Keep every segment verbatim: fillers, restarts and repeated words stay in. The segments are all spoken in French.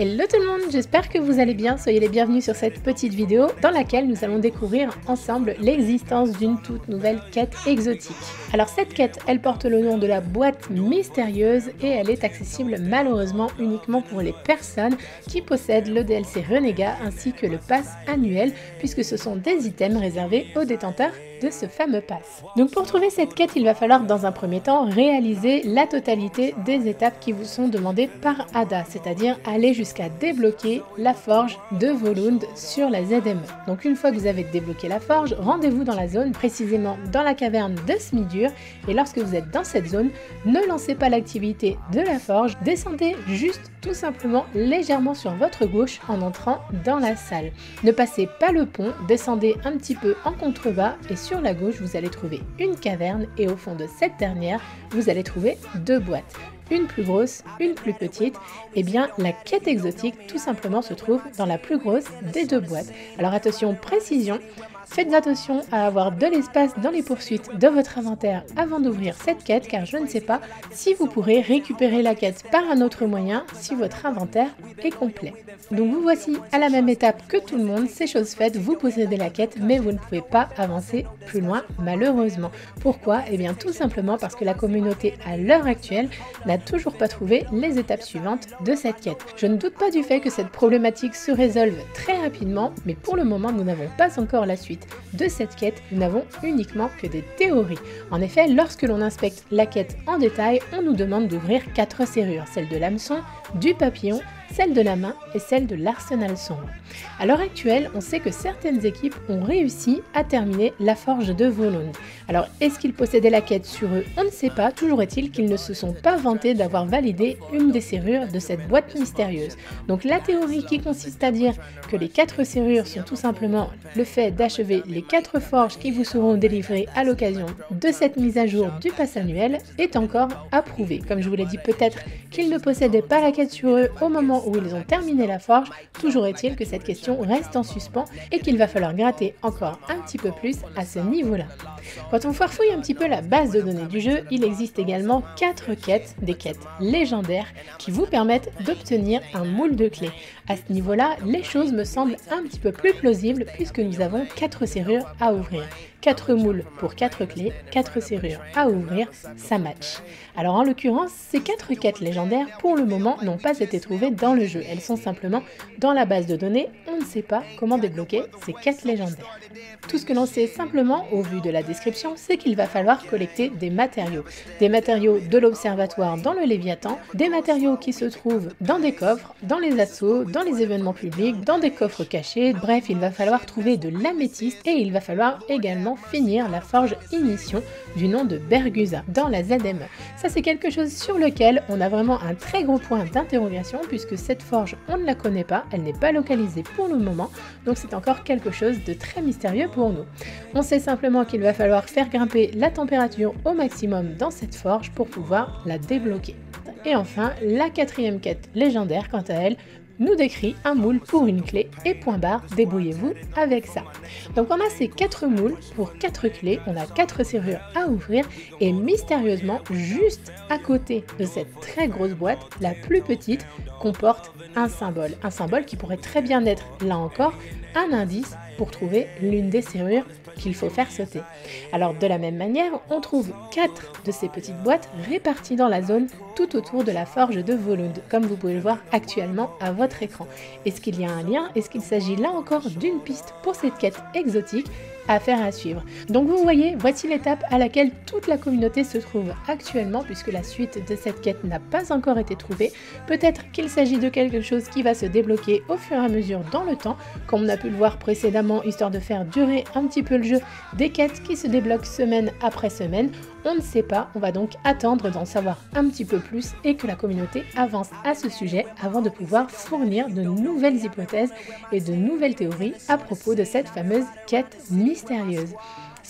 Hello tout le monde, j'espère que vous allez bien, soyez les bienvenus sur cette petite vidéo dans laquelle nous allons découvrir ensemble l'existence d'une toute nouvelle quête exotique. Alors cette quête, elle porte le nom de la boîte mystérieuse et elle est accessible malheureusement uniquement pour les personnes qui possèdent le D L C Renégat ainsi que le pass annuel puisque ce sont des items réservés aux détenteurs de ce fameux pass. Donc pour trouver cette quête, il va falloir dans un premier temps réaliser la totalité des étapes qui vous sont demandées par Ada, c'est-à-dire aller jusqu'à débloquer la forge de Volund sur la Z M E. Donc une fois que vous avez débloqué la forge, rendez-vous dans la zone, précisément dans la caverne de Smidur, et lorsque vous êtes dans cette zone, ne lancez pas l'activité de la forge, descendez juste tout simplement légèrement sur votre gauche en entrant dans la salle. Ne passez pas le pont, descendez un petit peu en contrebas et sur la gauche vous allez trouver une caverne et au fond de cette dernière vous allez trouver deux boîtes. Une plus grosse, une plus petite, et bien la quête exotique tout simplement se trouve dans la plus grosse des deux boîtes. Alors attention, précision, faites attention à avoir de l'espace dans les poursuites de votre inventaire avant d'ouvrir cette quête car je ne sais pas si vous pourrez récupérer la quête par un autre moyen si votre inventaire est complet. Donc vous voici à la même étape que tout le monde, c'est chose faite, vous possédez la quête mais vous ne pouvez pas avancer plus loin malheureusement. Pourquoi? Eh bien tout simplement parce que la communauté à l'heure actuelle n'a toujours pas trouvé les étapes suivantes de cette quête. Je ne doute pas du fait que cette problématique se résolve très rapidement, mais pour le moment nous n'avons pas encore la suite de cette quête, nous n'avons uniquement que des théories. En effet, lorsque l'on inspecte la quête en détail, on nous demande d'ouvrir quatre serrures, celle de l'hameçon, du papillon, celle de la main et celle de l'arsenal sombre. À l'heure actuelle, on sait que certaines équipes ont réussi à terminer la forge de Volund. Alors, est-ce qu'ils possédaient la quête sur eux? On ne sait pas, toujours est-il qu'ils ne se sont pas vantés d'avoir validé une des serrures de cette boîte mystérieuse. Donc la théorie qui consiste à dire que les quatre serrures sont tout simplement le fait d'achever les quatre forges qui vous seront délivrées à l'occasion de cette mise à jour du pass annuel est encore à prouver. Comme je vous l'ai dit, peut-être qu'ils ne possédaient pas la quête sur eux au moment où ils ont terminé la forge, toujours est-il que cette question reste en suspens et qu'il va falloir gratter encore un petit peu plus à ce niveau-là. Quand on farfouille un petit peu la base de données du jeu, il existe également quatre quêtes, des quêtes légendaires, qui vous permettent d'obtenir un moule de clés. À ce niveau-là, les choses me semblent un petit peu plus plausibles puisque nous avons quatre serrures à ouvrir. quatre moules pour quatre clés, quatre serrures à ouvrir, ça match. Alors en l'occurrence, ces quatre quêtes légendaires pour le moment n'ont pas été trouvées dans le jeu. Elles sont simplement dans la base de données, on ne sait pas comment débloquer ces quêtes légendaires. Tout ce que l'on sait simplement au vu de la description, c'est qu'il va falloir collecter des matériaux. Des matériaux de l'observatoire dans le Léviathan, des matériaux qui se trouvent dans des coffres, dans les assauts, dans les événements publics, dans des coffres cachés. Bref, il va falloir trouver de l'améthyste et il va falloir également finir la forge Ignition du nom de Bergusa dans la Z M E. Ça c'est quelque chose sur lequel on a vraiment un très gros point d'interrogation puisque cette forge on ne la connaît pas, elle n'est pas localisée pour le moment, donc c'est encore quelque chose de très mystérieux pour nous. On sait simplement qu'il va falloir faire grimper la température au maximum dans cette forge pour pouvoir la débloquer. Et enfin, la quatrième quête légendaire quant à elle nous décrit un moule pour une clé et point barre, débrouillez-vous avec ça. Donc on a ces quatre moules pour quatre clés, on a quatre serrures à ouvrir et mystérieusement, juste à côté de cette très grosse boîte, la plus petite comporte un symbole. Un symbole qui pourrait très bien être, là encore, un indice pour trouver l'une des serrures qu'il faut faire sauter. Alors de la même manière, on trouve quatre de ces petites boîtes réparties dans la zone tout autour de la forge de Volund, comme vous pouvez le voir actuellement à votre écran. Est-ce qu'il y a un lien? Est-ce qu'il s'agit là encore d'une piste pour cette quête exotique? Affaire à suivre. Donc vous voyez, voici l'étape à laquelle toute la communauté se trouve actuellement puisque la suite de cette quête n'a pas encore été trouvée. Peut-être qu'il s'agit de quelque chose qui va se débloquer au fur et à mesure dans le temps, comme on a pu le voir précédemment, histoire de faire durer un petit peu le jeu, des quêtes qui se débloquent semaine après semaine. On ne sait pas, on va donc attendre d'en savoir un petit peu plus et que la communauté avance à ce sujet avant de pouvoir fournir de nouvelles hypothèses et de nouvelles théories à propos de cette fameuse quête mystérieuse.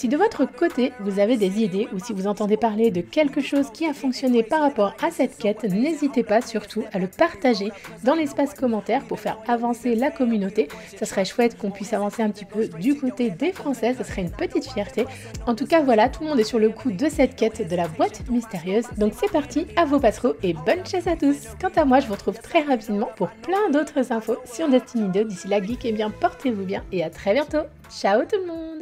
Si de votre côté, vous avez des idées ou si vous entendez parler de quelque chose qui a fonctionné par rapport à cette quête, n'hésitez pas surtout à le partager dans l'espace commentaire pour faire avancer la communauté. Ça serait chouette qu'on puisse avancer un petit peu du côté des Français, ça serait une petite fierté. En tout cas, voilà, tout le monde est sur le coup de cette quête de la boîte mystérieuse. Donc c'est parti, à vos passereaux et bonne chasse à tous. Quant à moi, je vous retrouve très rapidement pour plein d'autres infos sur Destiny deux. D'ici là, geekez bien, portez-vous bien et à très bientôt. Ciao tout le monde!